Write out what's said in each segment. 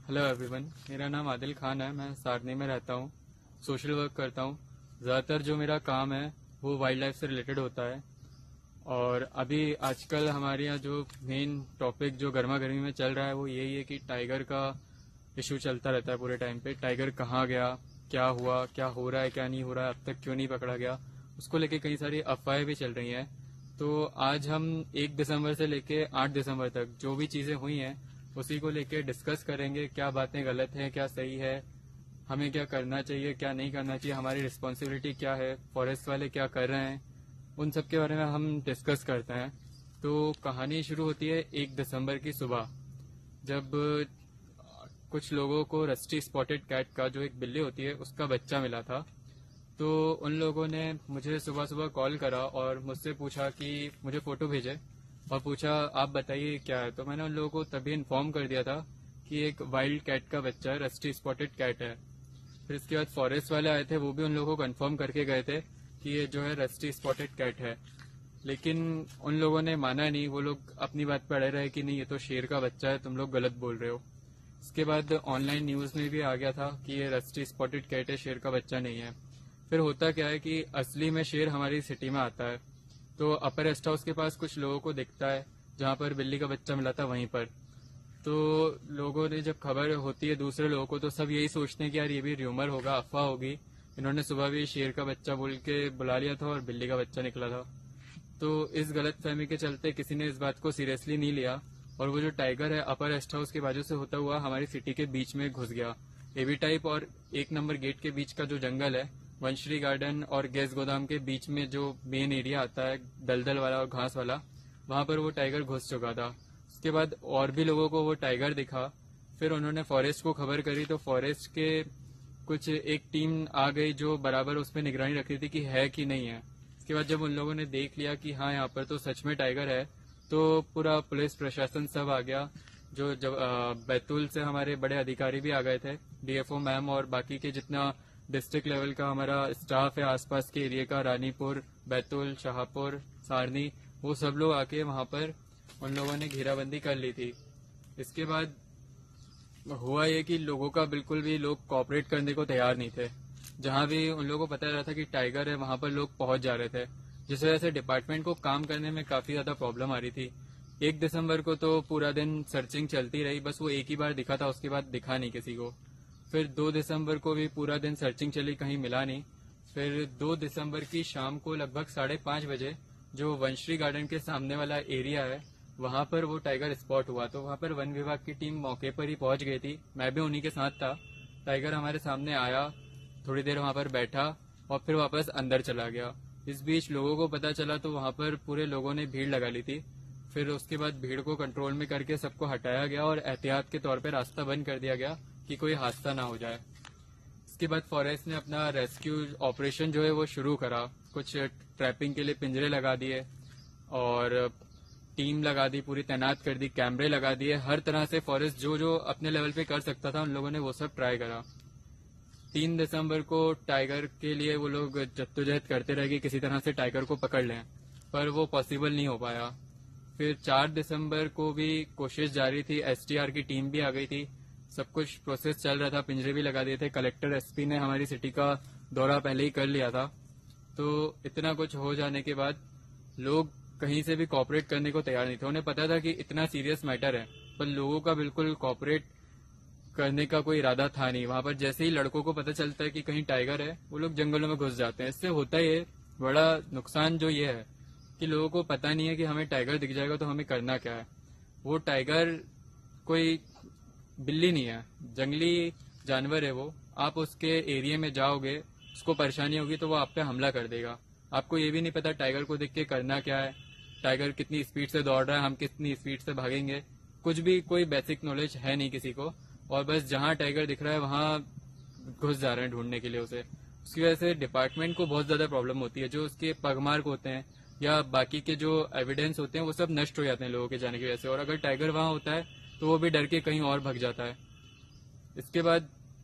Hello everyone, मेरा नाम आदिल खान है। मैं सारनी में रहता हूँ, सोशल वर्क करता हूँ। ज़्यादातर जो मेरा काम है वो वाइल्ड लाइफ से रिलेटेड होता है। और अभी आजकल हमारे यहाँ जो मेन टॉपिक जो गर्मा गर्मी में चल रहा है वो यही है कि टाइगर का इशू चलता रहता है पूरे टाइम पे। टाइगर कहाँ गया, क्या हुआ, क्या हो रहा है, क्या नहीं हो रहा है, अब तक क्यों नहीं पकड़ा गया, उसको लेके कई सारी अफवाहें भी चल रही हैं। तो आज हम 1 दिसंबर से लेके 8 दिसंबर तक जो भी चीज़ें हुई हैं उसी को लेके डिस्कस करेंगे। क्या बातें गलत हैं, क्या सही है, हमें क्या करना चाहिए, क्या नहीं करना चाहिए, हमारी रिस्पॉन्सिबिलिटी क्या है, फॉरेस्ट वाले क्या कर रहे हैं, उन सब के बारे में हम डिस्कस करते हैं। तो कहानी शुरू होती है 1 दिसंबर की सुबह, जब कुछ लोगों को रस्टी स्पॉटेड कैट का, जो एक बिल्ली होती है, उसका बच्चा मिला था। तो उन लोगों ने मुझे सुबह सुबह कॉल करा और मुझसे पूछा कि मुझे फ़ोटो भेजे और पूछा आप बताइए क्या है। तो मैंने उन लोगों को तभी इन्फॉर्म कर दिया था कि एक वाइल्ड कैट का बच्चा है, रस्टी स्पॉटेड कैट है। फिर इसके बाद फॉरेस्ट वाले आए थे, वो भी उन लोगों को कंफर्म करके गए थे कि ये जो है रस्टी स्पॉटेड कैट है। लेकिन उन लोगों ने माना नहीं, वो लोग अपनी बात पर अड़े रहे कि नहीं ये तो शेर का बच्चा है, तुम लोग गलत बोल रहे हो। इसके बाद ऑनलाइन न्यूज़ में भी आ गया था कि ये रस्टी स्पॉटेड कैट है, शेर का बच्चा नहीं है। फिर होता क्या है कि असली में शेर हमारी सिटी में आता है। तो अपर रेस्ट हाउस के पास कुछ लोगों को दिखता है, जहाँ पर बिल्ली का बच्चा मिला था वहीं पर। तो लोगों ने जब खबर होती है दूसरे लोगों को, तो सब यही सोचते हैं कि यार ये भी र्यूमर होगा, अफवाह होगी, इन्होंने सुबह भी शेर का बच्चा बोल के बुला लिया था और बिल्ली का बच्चा निकला था। तो इस गलत फहमी के चलते किसी ने इस बात को सीरियसली नहीं लिया और वो जो टाइगर है अपर रेस्ट हाउस के बाजू से होता हुआ हमारी सिटी के बीच में घुस गया। एवी टाइप और 1 नंबर गेट के बीच का जो जंगल है, वंशरी गार्डन और गैस गोदाम के बीच में जो मेन एरिया आता है दलदल वाला और घास वाला, वहां पर वो टाइगर घुस चुका था। उसके बाद और भी लोगों को वो टाइगर दिखा। फिर उन्होंने फॉरेस्ट को खबर करी, तो फॉरेस्ट के कुछ एक टीम आ गई जो बराबर उस पर निगरानी रख रही थी कि है कि नहीं है। इसके बाद जब उन लोगों ने देख लिया कि हाँ यहाँ पर तो सच में टाइगर है, तो पूरा पुलिस प्रशासन सब आ गया। जो जब बैतूल से हमारे बड़े अधिकारी भी आ गए थे, डीएफओ मैम और बाकी के जितना डिस्ट्रिक्ट लेवल का हमारा स्टाफ है आसपास के एरिया का, रानीपुर, बैतूल, शाहपुर, सारनी, वो सब लोग आके वहां पर उन लोगों ने घेराबंदी कर ली थी। इसके बाद हुआ ये कि लोगों का बिल्कुल भी लोग कोऑपरेट करने को तैयार नहीं थे। जहां भी उन लोगों को पता चला था कि टाइगर है वहां पर लोग पहुंच जा रहे थे, जिस वजह से डिपार्टमेंट को काम करने में काफी ज्यादा प्रॉब्लम आ रही थी। 1 दिसंबर को तो पूरा दिन सर्चिंग चलती रही, बस वो एक ही बार दिखा था, उसके बाद दिखा नहीं किसी को। फिर 2 दिसंबर को भी पूरा दिन सर्चिंग चली, कहीं मिला नहीं। फिर 2 दिसंबर की शाम को लगभग 5:30 बजे जो वंशरी गार्डन के सामने वाला एरिया है वहां पर वो टाइगर स्पॉट हुआ। तो वहां पर वन विभाग की टीम मौके पर ही पहुंच गई थी, मैं भी उन्हीं के साथ था। टाइगर हमारे सामने आया, थोड़ी देर वहां पर बैठा और फिर वापस अंदर चला गया। इस बीच लोगों को पता चला तो वहां पर पूरे लोगों ने भीड़ लगा ली थी। फिर उसके बाद भीड़ को कंट्रोल में करके सबको हटाया गया और एहतियात के तौर पर रास्ता बंद कर दिया गया कि कोई हादसा ना हो जाए। इसके बाद फॉरेस्ट ने अपना रेस्क्यू ऑपरेशन जो है वो शुरू करा। कुछ ट्रैपिंग के लिए पिंजरे लगा दिए और टीम लगा दी, पूरी तैनात कर दी, कैमरे लगा दिए। हर तरह से फॉरेस्ट जो जो अपने लेवल पे कर सकता था उन लोगों ने वो सब ट्राई करा। 3 दिसंबर को टाइगर के लिए वो लोग जद्दोजहद करते रहे कि किसी तरह से टाइगर को पकड़ लें, पर वो पॉसिबल नहीं हो पाया। फिर 4 दिसंबर को भी कोशिश जारी थी, एसटीआर की टीम भी आ गई थी, सब कुछ प्रोसेस चल रहा था, पिंजरे भी लगा दिए थे। कलेक्टर एसपी ने हमारी सिटी का दौरा पहले ही कर लिया था। तो इतना कुछ हो जाने के बाद लोग कहीं से भी कॉपरेट करने को तैयार नहीं थे। उन्हें पता था कि इतना सीरियस मैटर है, पर लोगों का बिल्कुल कॉपरेट करने का कोई इरादा था नहीं। वहां पर जैसे ही लड़कों को पता चलता है कि कहीं टाइगर है, वो लोग जंगलों में घुस जाते हैं। इससे होता ये बड़ा नुकसान जो ये है कि लोगों को पता नहीं है कि हमें टाइगर दिख जाएगा तो हमें करना क्या है। वो टाइगर कोई बिल्ली नहीं है, जंगली जानवर है वो। आप उसके एरिया में जाओगे, उसको परेशानी होगी तो वो आप पे हमला कर देगा। आपको ये भी नहीं पता टाइगर को देख के करना क्या है, टाइगर कितनी स्पीड से दौड़ रहा है, हम कितनी स्पीड से भागेंगे, कुछ भी कोई बेसिक नॉलेज है नहीं किसी को। और बस जहां टाइगर दिख रहा है वहां घुस जा रहे हैं ढूंढने के लिए उसे। उसकी वजह से डिपार्टमेंट को बहुत ज्यादा प्रॉब्लम होती है। जो उसके पगमार्क होते हैं या बाकी के जो एविडेंस होते हैं वो सब नष्ट हो जाते हैं लोगों के जाने की वजह से। और अगर टाइगर वहां होता है तो वो भी डर के कहीं और भाग जाता है। इसके बाद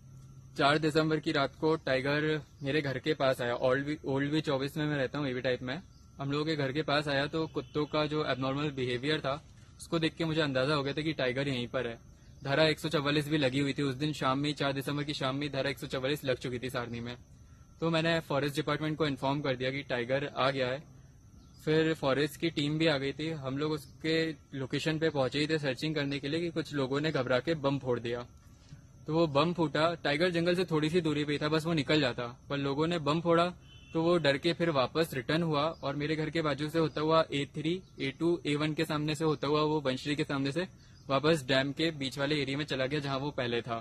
4 दिसंबर की रात को टाइगर मेरे घर के पास आया। ओल्ड भी 24 में मैं रहता हूँ, एवी टाइप में। हम लोगों के घर के पास आया तो कुत्तों का जो एबनॉर्मल बिहेवियर था उसको देख के मुझे अंदाजा हो गया था कि टाइगर यहीं पर है। धारा 144 भी लगी हुई थी। उस दिन शाम में 4 दिसंबर की शाम में धारा 144 लग चुकी थी सारनी में। तो मैंने फॉरेस्ट डिपार्टमेंट को इन्फॉर्म कर दिया कि टाइगर आ गया है। फिर फॉरेस्ट की टीम भी आ गई थी। हम लोग उसके लोकेशन पे पहुंचे ही थे सर्चिंग करने के लिए कि कुछ लोगों ने घबरा के बम फोड़ दिया। तो वो बम फूटा, टाइगर जंगल से थोड़ी सी दूरी पे था, बस वो निकल जाता, पर लोगों ने बम फोड़ा तो वो डर के फिर वापस रिटर्न हुआ और मेरे घर के बाजू से होता हुआ A3, A2, A1 के सामने से होता हुआ वो बंशरी के सामने से वापस डैम के बीच वाले एरिया में चला गया जहां वो पहले था।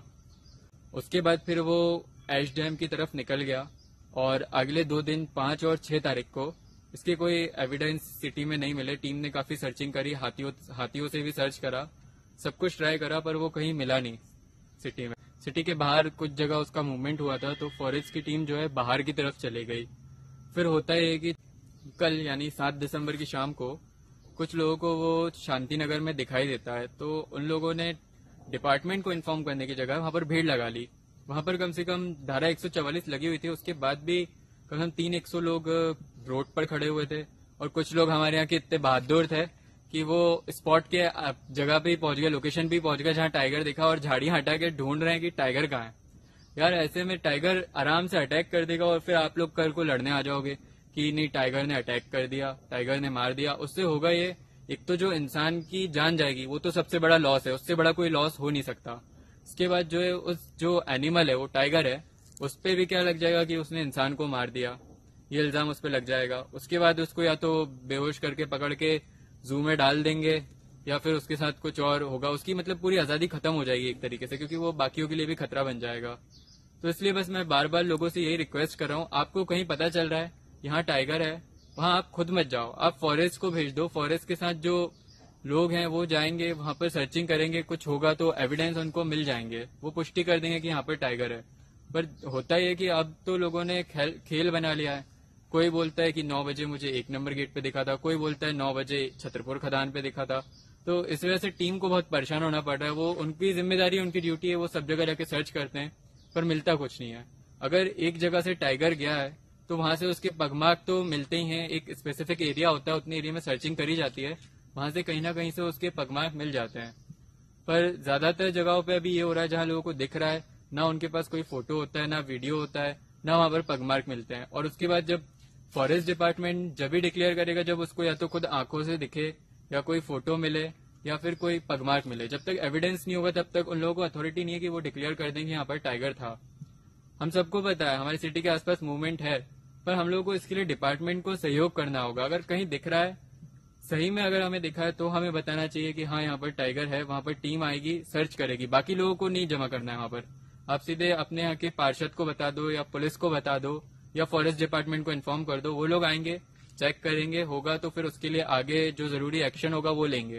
उसके बाद फिर वो ऐश डैम की तरफ निकल गया और अगले 2 दिन 5 और 6 तारीख को इसके कोई एविडेंस सिटी में नहीं मिले। टीम ने काफी सर्चिंग करी, हाथियों से भी सर्च करा, सब कुछ ट्राई करा, पर वो कहीं मिला नहीं सिटी में। सिटी के बाहर कुछ जगह उसका मूवमेंट हुआ था, तो फॉरेस्ट की टीम जो है बाहर की तरफ चली गई। फिर होता है कि कल यानी 7 दिसंबर की शाम को कुछ लोगों को वो शांति नगर में दिखाई देता है, तो उन लोगों ने डिपार्टमेंट को इन्फॉर्म करने की जगह वहां पर भीड़ लगा ली। वहां पर कम से कम धारा 144 लगी हुई थी, उसके बाद भी कम से कम 300 लोग रोड पर खड़े हुए थे। और कुछ लोग हमारे यहाँ के इतने बहादुर थे कि वो स्पॉट के जगह पे ही पहुंच गए, लोकेशन पे ही पहुंच गए जहां टाइगर दिखा और झाड़ियां हटा के ढूंढ रहे हैं कि टाइगर कहाँ है। यार ऐसे में टाइगर आराम से अटैक कर देगा और फिर आप लोग कल को लड़ने आ जाओगे कि नहीं टाइगर ने अटैक कर दिया, टाइगर ने मार दिया। उससे होगा ये, एक तो जो इंसान की जान जाएगी वो तो सबसे बड़ा लॉस है, उससे बड़ा कोई लॉस हो नहीं सकता। इसके बाद जो है उस जो एनिमल है वो टाइगर है, उस पर भी क्या लग जाएगा कि उसने इंसान को मार दिया, ये इल्जाम उस पर लग जाएगा। उसके बाद उसको या तो बेहोश करके पकड़ के जू में डाल देंगे या फिर उसके साथ कुछ और होगा। उसकी मतलब पूरी आजादी खत्म हो जाएगी एक तरीके से, क्योंकि वो बाकियों के लिए भी खतरा बन जाएगा। तो इसलिए बस मैं बार बार लोगों से यही रिक्वेस्ट कर रहा हूँ, आपको कहीं पता चल रहा है यहाँ टाइगर है, वहां आप खुद मत जाओ, आप फॉरेस्ट को भेज दो। फॉरेस्ट के साथ जो लोग हैं वो जाएंगे, वहां पर सर्चिंग करेंगे, कुछ होगा तो एविडेंस उनको मिल जाएंगे, वो पुष्टि कर देंगे कि यहाँ पर टाइगर है। पर होता ही है कि अब तो लोगों ने खेल बना लिया है। कोई बोलता है कि 9 बजे मुझे 1 नंबर गेट पे दिखा था, कोई बोलता है 9 बजे छतरपुर खदान पे दिखा था। तो इस वजह से टीम को बहुत परेशान होना पड़ रहा है। वो उनकी जिम्मेदारी, उनकी ड्यूटी है, वो सब जगह जाके सर्च करते हैं पर मिलता कुछ नहीं है। अगर एक जगह से टाइगर गया है तो वहां से उसके पगमार्क तो मिलते ही हैं, एक स्पेसिफिक एरिया होता है, उतने एरिया में सर्चिंग करी जाती है, वहां से कहीं ना कहीं से उसके पगमार्क मिल जाते हैं। पर ज्यादातर जगहों पे अभी ये हो रहा है जहां लोगों को दिख रहा है, ना उनके पास कोई फोटो होता है, ना वीडियो होता है, ना वहां पर पगमार्क मिलते हैं। और उसके बाद जब फॉरेस्ट डिपार्टमेंट जब भी डिक्लेयर करेगा जब उसको या तो खुद आंखों से दिखे या कोई फोटो मिले या फिर कोई पगमार्क मिले, जब तक एविडेंस नहीं होगा तब तक उन लोगों को अथॉरिटी नहीं है कि वो डिक्लेयर कर देंगे यहाँ पर टाइगर था। हम सबको पता है हमारी सिटी के आसपास मूवमेंट है, पर हम लोगों को इसके लिए डिपार्टमेंट को सहयोग करना होगा। अगर कहीं दिख रहा है, सही में अगर हमें दिखा है तो हमें बताना चाहिए कि हाँ यहाँ पर टाइगर है, वहां पर टीम आएगी, सर्च करेगी। बाकी लोगों को नहीं जमा करना है वहां पर, आप सीधे अपने यहाँ के पार्षद को बता दो या पुलिस को बता दो या फॉरेस्ट डिपार्टमेंट को इन्फॉर्म कर दो, वो लोग आएंगे, चेक करेंगे, होगा तो फिर उसके लिए आगे जो जरूरी एक्शन होगा वो लेंगे।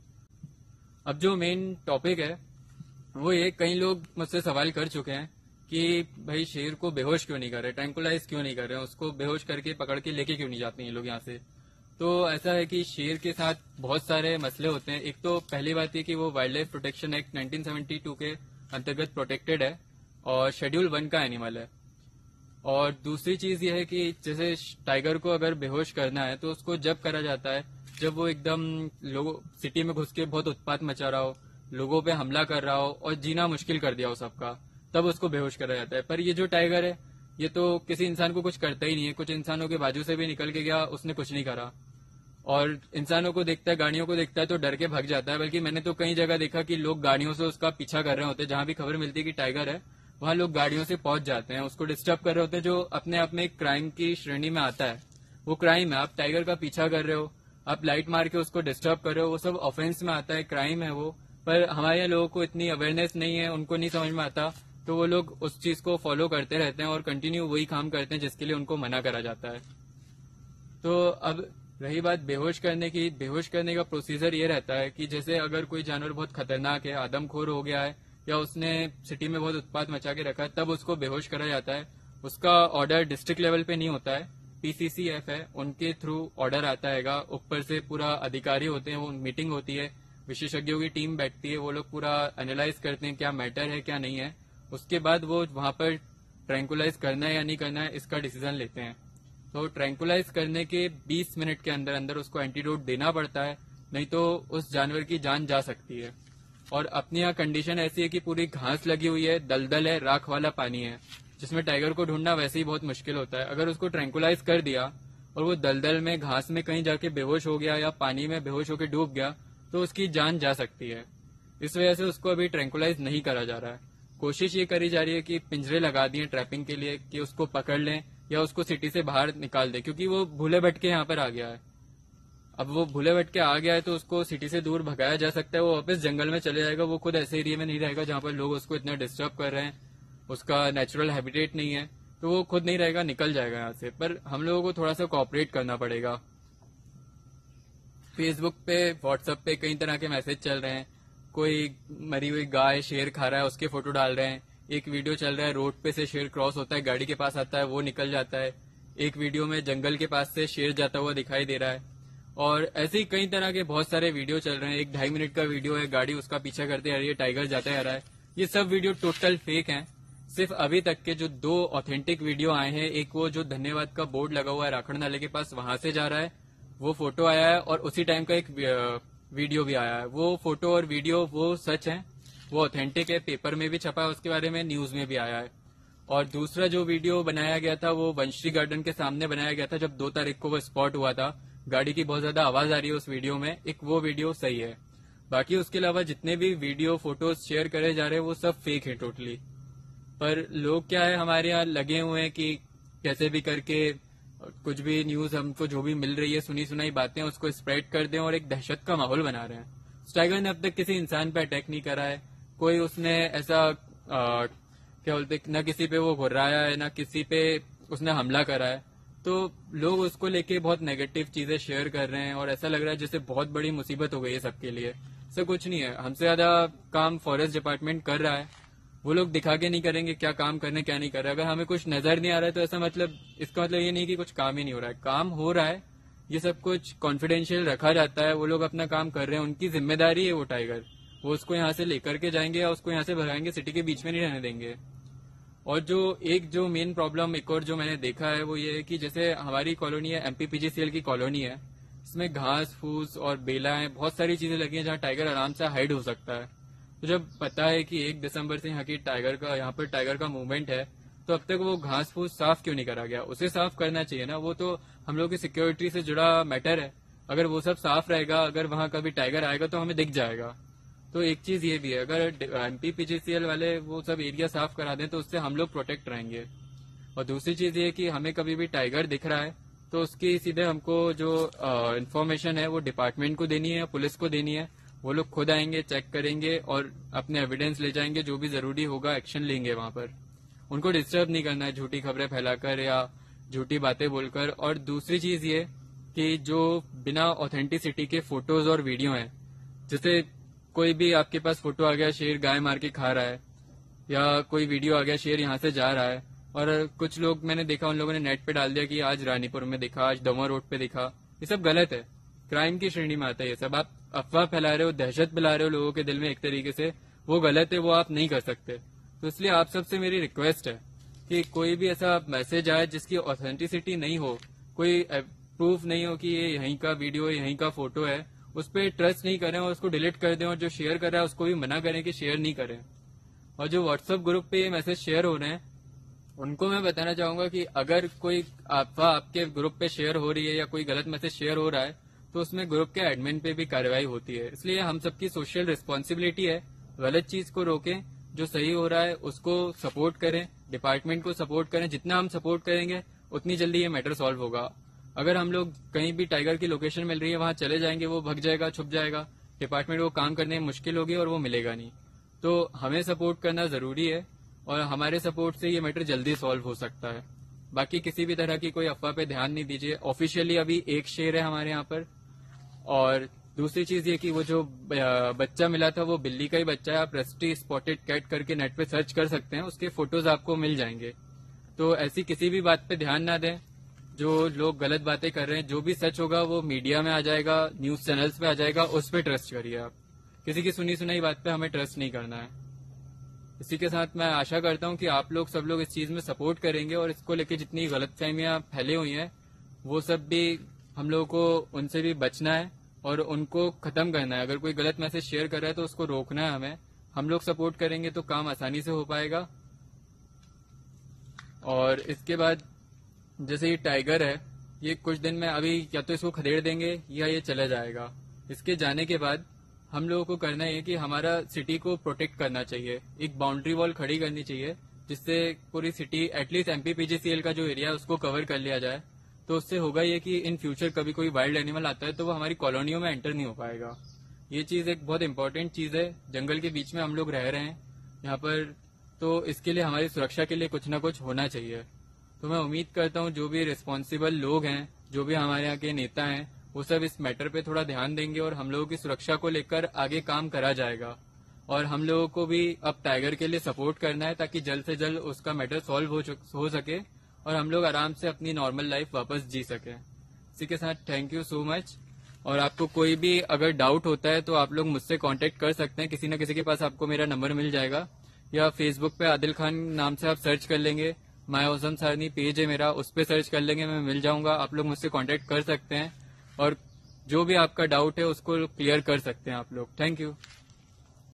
अब जो मेन टॉपिक है वो ये, कई लोग मुझसे सवाल कर चुके हैं कि भाई शेर को बेहोश क्यों नहीं कर रहे, ट्रैंकुलाइज क्यों नहीं कर रहे, उसको बेहोश करके पकड़ के लेके क्यों नहीं जाते हैं लोग यहाँ से। तो ऐसा है कि शेर के साथ बहुत सारे मसले होते हैं। एक तो पहली बात ये कि वो वाइल्ड लाइफ प्रोटेक्शन एक्ट 1972 के अंतर्गत प्रोटेक्टेड है और शेड्यूल 1 का एनिमल है। और दूसरी चीज ये है कि जैसे टाइगर को अगर बेहोश करना है तो उसको जब करा जाता है जब वो एकदम लोगों सिटी में घुस के बहुत उत्पात मचा रहा हो, लोगों पे हमला कर रहा हो और जीना मुश्किल कर दिया हो सबका, तब उसको बेहोश करा जाता है। पर ये जो टाइगर है ये तो किसी इंसान को कुछ करता ही नहीं है, कुछ इंसानों के बाजू से भी निकल के गया, उसने कुछ नहीं करा। और इंसानों को देखता है, गाड़ियों को देखता है तो डर के भाग जाता है। बल्कि मैंने तो कई जगह देखा कि लोग गाड़ियों से उसका पीछा कर रहे होते हैं, जहां भी खबर मिलती है कि टाइगर है वहां लोग गाड़ियों से पहुंच जाते हैं, उसको डिस्टर्ब कर रहे होते हैं, जो अपने आप में एक क्राइम की श्रेणी में आता है। वो क्राइम है, आप टाइगर का पीछा कर रहे हो, आप लाइट मार के उसको डिस्टर्ब कर रहे हो, वो सब ऑफेंस में आता है, क्राइम है वो। पर हमारे यहाँ लोगों को इतनी अवेयरनेस नहीं है, उनको नहीं समझ में आता, तो वो लोग उस चीज को फॉलो करते रहते हैं और कंटिन्यू वही काम करते हैं जिसके लिए उनको मना करा जाता है। तो अब रही बात बेहोश करने की, बेहोश करने का प्रोसीजर ये रहता है कि जैसे अगर कोई जानवर बहुत खतरनाक है, आदमखोर हो गया है या उसने सिटी में बहुत उत्पात मचा के रखा है, तब उसको बेहोश करा जाता है। उसका ऑर्डर डिस्ट्रिक्ट लेवल पे नहीं होता है, PCCF है उनके थ्रू ऑर्डर आता है, ऊपर से पूरा अधिकारी होते हैं, वो मीटिंग होती है, विशेषज्ञों की टीम बैठती है, वो लोग पूरा एनालाइज करते हैं क्या मैटर है क्या नहीं है, उसके बाद वो वहां पर ट्रैंकुलाइज करना है या नहीं करना है इसका डिसीजन लेते हैं। तो ट्रैंकुलाइज करने के 20 मिनट के अंदर अंदर उसको एंटीडोट देना पड़ता है, नहीं तो उस जानवर की जान जा सकती है। और अपने यहाँ कंडीशन ऐसी है कि पूरी घास लगी हुई है, दलदल है, राख वाला पानी है, जिसमें टाइगर को ढूंढना वैसे ही बहुत मुश्किल होता है। अगर उसको ट्रैंकुलाइज कर दिया और वो दलदल में घास में कहीं जाके बेहोश हो गया या पानी में बेहोश होकर डूब गया तो उसकी जान जा सकती है। इस वजह से उसको अभी ट्रैंकुलाइज नहीं करा जा रहा है। कोशिश ये करी जा रही है कि पिंजरे लगा दिए ट्रैपिंग के लिए कि उसको पकड़ लें या उसको सिटी से बाहर निकाल दे, क्योंकि वो भूले भटके यहाँ पर आ गया है। अब वो भूले भटके आ गया है तो उसको सिटी से दूर भगाया जा सकता है। वो वापस जंगल में चले जाएगा, वो खुद ऐसे एरिया में नहीं रहेगा जहाँ पर लोग उसको इतना डिस्टर्ब कर रहे हैं, उसका नेचुरल हैबिटेट नहीं है, तो वो खुद नहीं रहेगा, निकल जाएगा यहाँ से। पर हम लोगों को थोड़ा सा कोऑपरेट करना पड़ेगा। फेसबुक पे, व्हाट्सएप पे कई तरह के मैसेज चल रहे हैं। कोई मरी हुई गाय शेर खा रहा है, उसके फोटो डाल रहे हैं। एक वीडियो चल रहा है, रोड पे से शेर क्रॉस होता है, गाड़ी के पास आता है, वो निकल जाता है। एक वीडियो में जंगल के पास से शेर जाता हुआ दिखाई दे रहा है। और ऐसे ही कई तरह के बहुत सारे वीडियो चल रहे हैं। एक 2.5 मिनट का वीडियो है, गाड़ी उसका पीछा करते आ रही है, टाइगर जाता आ रहा है। ये सब वीडियो टोटल फेक हैं। सिर्फ अभी तक के जो 2 ऑथेंटिक वीडियो आए हैं, एक वो जो धन्यवाद का बोर्ड लगा हुआ है राखड़ नाले के पास, वहां से जा रहा है, वो फोटो आया है, और उसी टाइम का एक वीडियो भी आया है। वो फोटो और वीडियो वो सच है, वो ऑथेंटिक है, पेपर में भी छपा है उसके बारे में, न्यूज में भी आया है। और दूसरा जो वीडियो बनाया गया था वो वंशरी गार्डन के सामने बनाया गया था, जब 2 तारीख को वो स्पॉट हुआ था। गाड़ी की बहुत ज्यादा आवाज आ रही है उस वीडियो में, एक वो वीडियो सही है। बाकी उसके अलावा जितने भी वीडियो फोटोज शेयर करे जा रहे हैं वो सब फेक है टोटली। पर लोग क्या है, हमारे यहाँ लगे हुए हैं कि कैसे भी करके कुछ भी न्यूज हमको जो भी मिल रही है, सुनी सुनाई बातें, उसको स्प्रेड कर दें और एक दहशत का माहौल बना रहे हैं। टाइगर ने अब तक किसी इंसान पे अटैक नहीं करा है, कोई उसने ऐसा क्या बोलते, न किसी पे वो घुर्राया है, न किसी पे उसने हमला करा है। तो लोग उसको लेके बहुत नेगेटिव चीजें शेयर कर रहे हैं और ऐसा लग रहा है जैसे बहुत बड़ी मुसीबत हो गई है सबके लिए। ऐसा कुछ नहीं है, हमसे ज्यादा काम फॉरेस्ट डिपार्टमेंट कर रहा है। वो लोग दिखा के नहीं करेंगे क्या काम करने क्या नहीं कर रहे। अगर हमें कुछ नजर नहीं आ रहा है तो ऐसा मतलब, इसका मतलब ये नहीं कि कुछ काम ही नहीं हो रहा है, काम हो रहा है। ये सब कुछ कॉन्फिडेंशियल रखा जाता है, वो लोग अपना काम कर रहे हैं, उनकी जिम्मेदारी है वो टाइगर। वो उसको यहाँ से लेकर के जाएंगे या उसको यहाँ से भगाएंगे, सिटी के बीच में नहीं रहने देंगे। और जो मेन प्रॉब्लम एक और जो मैंने देखा है वो ये है कि जैसे हमारी कॉलोनी है, एमपीपीजीसीएल की कॉलोनी है, इसमें घास फूस और बेलाएं बहुत सारी चीजें लगी हैं जहाँ टाइगर आराम से हाइड हो सकता है। तो जब पता है कि 1 दिसंबर से यहाँ पर टाइगर का मूवमेंट है, तो अब तक वो घास फूस साफ क्यों नहीं करा गया? उसे साफ करना चाहिए ना, वो तो हम लोग की सिक्योरिटी से जुड़ा मैटर है। अगर वो सब साफ रहेगा, अगर वहां कभी टाइगर आएगा तो हमें दिख जाएगा। तो एक चीज ये भी है, अगर एमपीपीजीसीएल वाले वो सब एरिया साफ करा दें तो उससे हम लोग प्रोटेक्ट रहेंगे। और दूसरी चीज ये कि हमें कभी भी टाइगर दिख रहा है तो उसकी सीधे हमको जो इन्फॉर्मेशन है वो डिपार्टमेंट को देनी है, पुलिस को देनी है। वो लोग खुद आएंगे, चेक करेंगे और अपने एविडेंस ले जाएंगे, जो भी जरूरी होगा एक्शन लेंगे वहां पर। उनको डिस्टर्ब नहीं करना है झूठी खबरें फैलाकर या झूठी बातें बोलकर। और दूसरी चीज ये कि जो बिना ऑथेंटिसिटी के फोटोज और वीडियो हैं, जैसे कोई भी आपके पास फोटो आ गया शेर गाय मार के खा रहा है, या कोई वीडियो आ गया शेर यहाँ से जा रहा है, और कुछ लोग मैंने देखा उन लोगों ने नेट पे डाल दिया कि आज रानीपुर में दिखा, आज दमोह रोड पे दिखा। ये सब गलत है, क्राइम की श्रेणी में आता है ये सब। आप अफवाह फैला रहे हो, दहशत फैला रहे हो लोगों के दिल में एक तरीके से, वो गलत है, वो आप नहीं कर सकते। तो इसलिए आप सबसे मेरी रिक्वेस्ट है कि कोई भी ऐसा मैसेज आए जिसकी ऑथेंटिसिटी नहीं हो, कोई प्रूफ नहीं हो कि ये यहीं का वीडियो है, यहीं का फोटो है, उस पर ट्रस्ट नहीं करें और उसको डिलीट कर दें। और जो शेयर कर रहा है उसको भी मना करें कि शेयर नहीं करें। और जो व्हाट्सएप ग्रुप पे ये मैसेज शेयर हो रहे हैं उनको मैं बताना चाहूंगा कि अगर कोई अफवाह आपके ग्रुप पे शेयर हो रही है या कोई गलत मैसेज शेयर हो रहा है तो उसमें ग्रुप के एडमिन पे भी कार्रवाई होती है। इसलिए हम सबकी सोशल रिस्पॉन्सिबिलिटी है, गलत चीज को रोकें, जो सही हो रहा है उसको सपोर्ट करें, डिपार्टमेंट को सपोर्ट करें। जितना हम सपोर्ट करेंगे उतनी जल्दी ये मैटर सॉल्व होगा। अगर हम लोग कहीं भी टाइगर की लोकेशन मिल रही है वहां चले जाएंगे, वो भग जाएगा, छुप जाएगा, डिपार्टमेंट को काम करने में मुश्किल होगी और वो मिलेगा नहीं। तो हमें सपोर्ट करना जरूरी है और हमारे सपोर्ट से ये मैटर जल्दी सॉल्व हो सकता है। बाकी किसी भी तरह की कोई अफवाह पे ध्यान नहीं दीजिए। ऑफिशियली अभी एक शेर है हमारे यहाँ पर। और दूसरी चीज ये कि वो जो बच्चा मिला था वो बिल्ली का ही बच्चा है। आप रस्टी स्पॉटेड कैट करके नेट पे सर्च कर सकते हैं, उसके फोटोज आपको मिल जाएंगे। तो ऐसी किसी भी बात पे ध्यान ना दें। जो लोग गलत बातें कर रहे हैं, जो भी सच होगा वो मीडिया में आ जाएगा, न्यूज चैनल्स पे आ जाएगा, उस पर ट्रस्ट करिए आप। किसी की सुनी सुनाई बात पे हमें ट्रस्ट नहीं करना है। इसी के साथ मैं आशा करता हूँ कि आप लोग सब लोग इस चीज में सपोर्ट करेंगे और इसको लेके जितनी गलतफहमियां फैली हुई हैं वो सब भी हम लोगों को उनसे भी बचना है और उनको खत्म करना है। अगर कोई गलत मैसेज शेयर कर रहा है तो उसको रोकना है हमें। हम लोग सपोर्ट करेंगे तो काम आसानी से हो पाएगा। और इसके बाद जैसे ये टाइगर है, ये कुछ दिन में अभी या तो इसको खदेड़ देंगे या ये चला जाएगा। इसके जाने के बाद हम लोगों को करना है कि हमारा सिटी को प्रोटेक्ट करना चाहिए, एक बाउंड्री वॉल खड़ी करनी चाहिए जिससे पूरी सिटी एटलीस्ट एमपीपीजीसीएल का जो एरिया है उसको कवर कर लिया जाए। तो उससे होगा ये कि इन फ्यूचर कभी कोई वाइल्ड एनिमल आता है तो वो हमारी कॉलोनियों में एंटर नहीं हो पाएगा। ये चीज एक बहुत इंपॉर्टेंट चीज है। जंगल के बीच में हम लोग रह रहे हैं यहाँ पर, तो इसके लिए हमारी सुरक्षा के लिए कुछ ना कुछ होना चाहिए। तो मैं उम्मीद करता हूँ जो भी रिस्पॉन्सिबल लोग हैं, जो भी हमारे यहाँ के नेता हैं, वो सब इस मैटर पे थोड़ा ध्यान देंगे और हम लोगों की सुरक्षा को लेकर आगे काम करा जाएगा। और हम लोगों को भी अब टाइगर के लिए सपोर्ट करना है ताकि जल्द से जल्द उसका मैटर सॉल्व हो सके और हम लोग आराम से अपनी नॉर्मल लाइफ वापस जी सकें। इसी के साथ थैंक यू सो मच। और आपको कोई भी अगर डाउट होता है तो आप लोग मुझसे कांटेक्ट कर सकते हैं। किसी न किसी के पास आपको मेरा नंबर मिल जाएगा, या फेसबुक पे आदिल खान नाम से आप सर्च कर लेंगे, माय ऑसम सारनी पेज है मेरा, उस पर सर्च कर लेंगे, मैं मिल जाऊंगा। आप लोग मुझसे कांटेक्ट कर सकते हैं और जो भी आपका डाउट है उसको क्लियर कर सकते हैं आप लोग। Thank you.